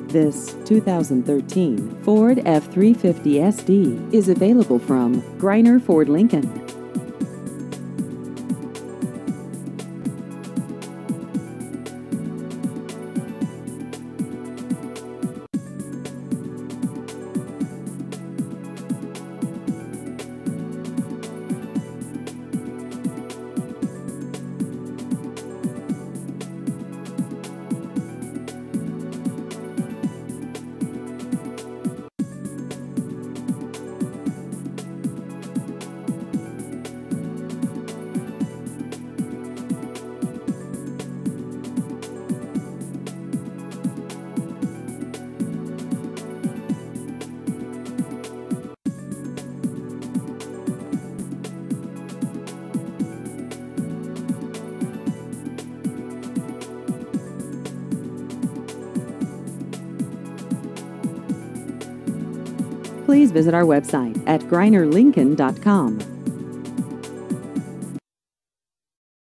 This 2013 Ford F-350 SD is available from Greiner Ford Lincoln. Please visit our website at greinerlincoln.com.